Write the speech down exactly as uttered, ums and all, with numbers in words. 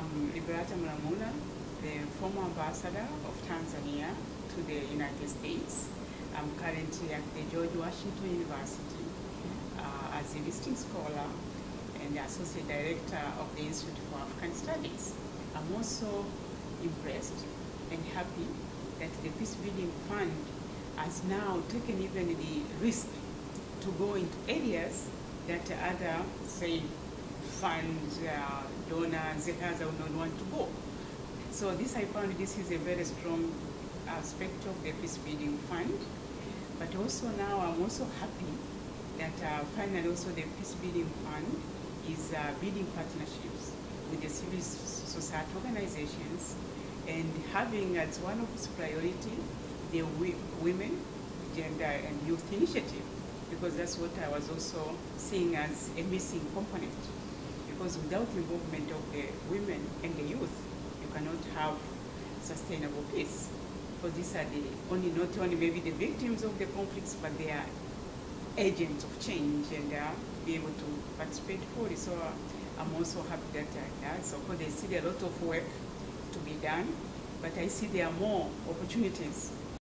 I'm Liberata Mulamula, the former ambassador of Tanzania to the United States. I'm currently at the George Washington University uh, as a visiting scholar and associate director of the Institute for African Studies. I'm also impressed and happy that the Peace Building Fund has now taken even the risk to go into areas that other, say, funds, uh, donors, et cetera would not want to go. So this, I found this is a very strong aspect of the Peace Building Fund. But also now I'm also happy that uh, finally also the Peace Building Fund is uh, building partnerships with the civil society organizations and having as one of its priority the women, gender and youth initiative, because that's what I was also seeing as a missing component. Because without involvement of the women and the youth, you cannot have sustainable peace. Because these are the only, not only maybe the victims of the conflicts, but they are agents of change and uh, be able to participate fully. So uh, I'm also happy that uh, that. So they see a lot of work to be done, but I see there are more opportunities